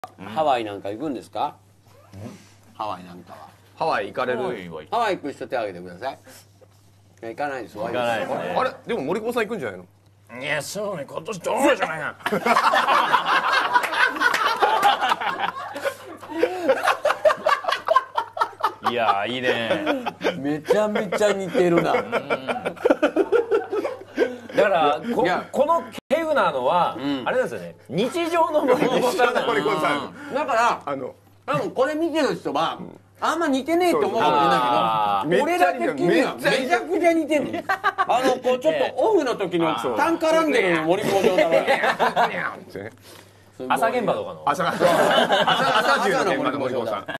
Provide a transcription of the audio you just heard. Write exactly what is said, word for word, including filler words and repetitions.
ハワイなんか行くんですか？ハワイなんかは。 ハワイ行かれる？ ハワイ行く人手挙げてください。行かないです。 行かないですね。 あれでも森久保さん行くんじゃないの？ いや、そうね、今年どうじゃないな。いやいいね。 めちゃめちゃ似てるな。 だからここの稀有なのは、うん、あれなんですよね。日常の森久保さん。 森久保さん。 だからあの多分これ見てる人は、うん、あんま似てねえって思うかもしれないけど、俺ら的にはめちゃくちゃ似てんねん。あのこうちょっとオフの時のタンカランゲルの森久保状態。 朝現場とかの。 朝朝朝の森久保さん。